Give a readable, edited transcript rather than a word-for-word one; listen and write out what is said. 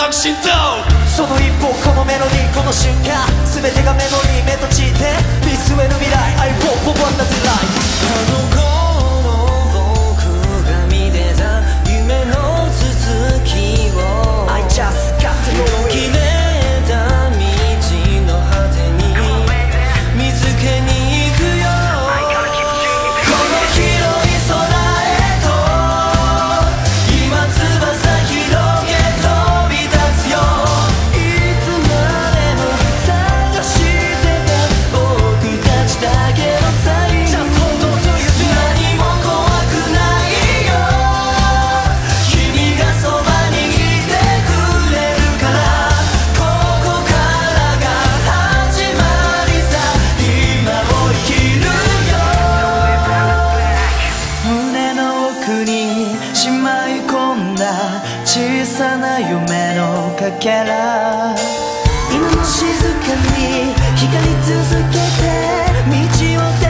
躍進とその一歩このメロディーこの瞬間全てがメモリー目とちって見据える未来 I hope for one that's life あの頃僕が見てた夢の続きを I just got to know 切 it れた道の果てに見つけに行くよこの広い空へと今翼広げ飛び立つよいつまでも探してた僕たちだけのサイン Just hold on to you 何も怖くないよ君がそばにいてくれるからここからが始まりさ今を生きるよ胸の奥にしまい込んだ小さな夢のかけら今も静かに光り続けて道を